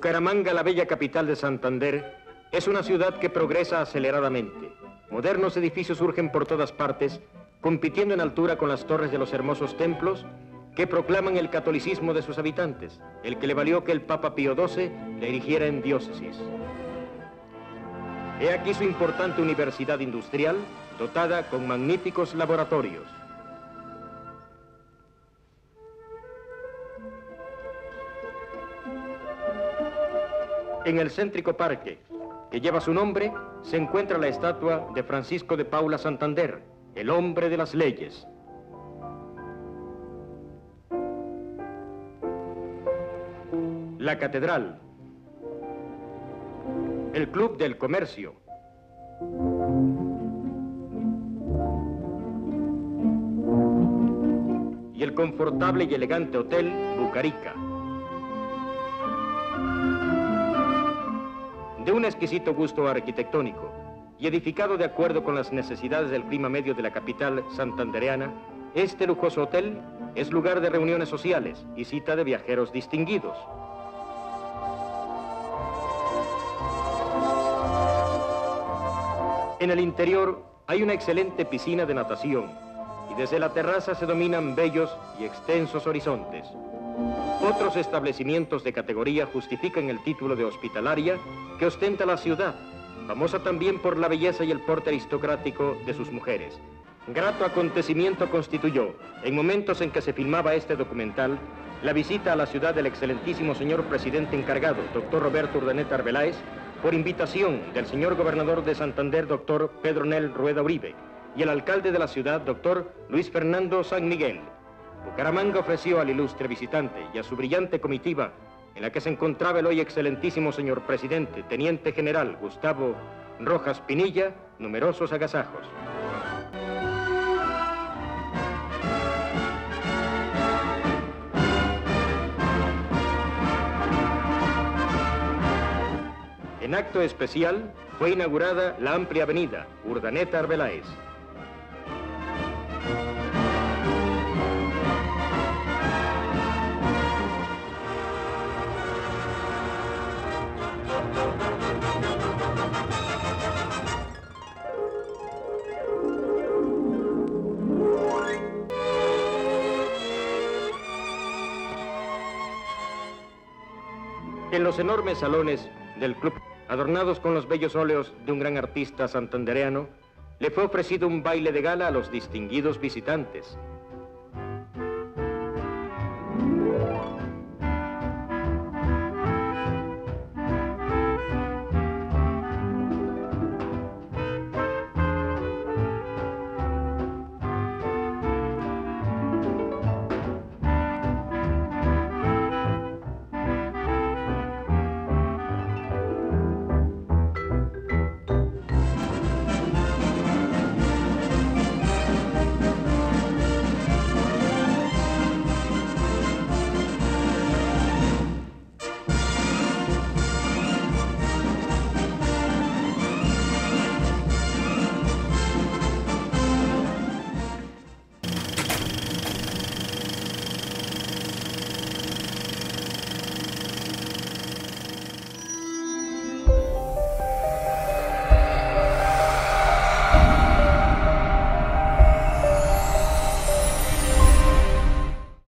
Bucaramanga, la bella capital de Santander, es una ciudad que progresa aceleradamente. Modernos edificios surgen por todas partes, compitiendo en altura con las torres de los hermosos templos que proclaman el catolicismo de sus habitantes, el que le valió que el Papa Pío XII le erigiera en diócesis. He aquí su importante universidad industrial, dotada con magníficos laboratorios. En el céntrico parque, que lleva su nombre, se encuentra la estatua de Francisco de Paula Santander, el hombre de las leyes. La catedral, el Club del Comercio, y el confortable y elegante hotel Bucarica. De un exquisito gusto arquitectónico y edificado de acuerdo con las necesidades del clima medio de la capital santandereana, este lujoso hotel es lugar de reuniones sociales y cita de viajeros distinguidos. En el interior hay una excelente piscina de natación y desde la terraza se dominan bellos y extensos horizontes. Otros establecimientos de categoría justifican el título de hospitalaria que ostenta la ciudad, famosa también por la belleza y el porte aristocrático de sus mujeres. Grato acontecimiento constituyó, en momentos en que se filmaba este documental, la visita a la ciudad del excelentísimo señor presidente encargado, doctor Roberto Urdaneta Arbeláez, por invitación del señor gobernador de Santander, doctor Pedro Nel Rueda Uribe, y el alcalde de la ciudad, doctor Luis Fernando San Miguel. Bucaramanga ofreció al ilustre visitante y a su brillante comitiva, en la que se encontraba el hoy excelentísimo señor presidente, teniente general Gustavo Rojas Pinilla, numerosos agasajos. En acto especial fue inaugurada la amplia avenida Urdaneta Arbeláez. En los enormes salones del club, adornados con los bellos óleos de un gran artista santandereano, le fue ofrecido un baile de gala a los distinguidos visitantes.